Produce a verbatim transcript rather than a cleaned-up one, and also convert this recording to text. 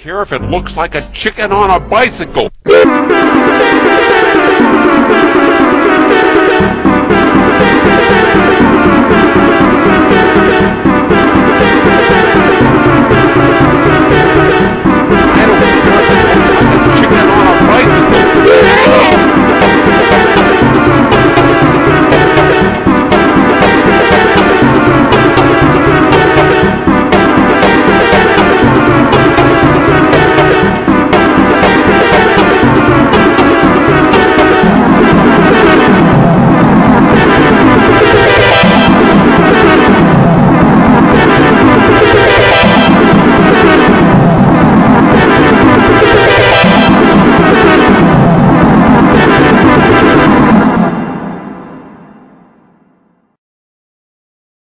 care if it looks like a chicken on a bicycle.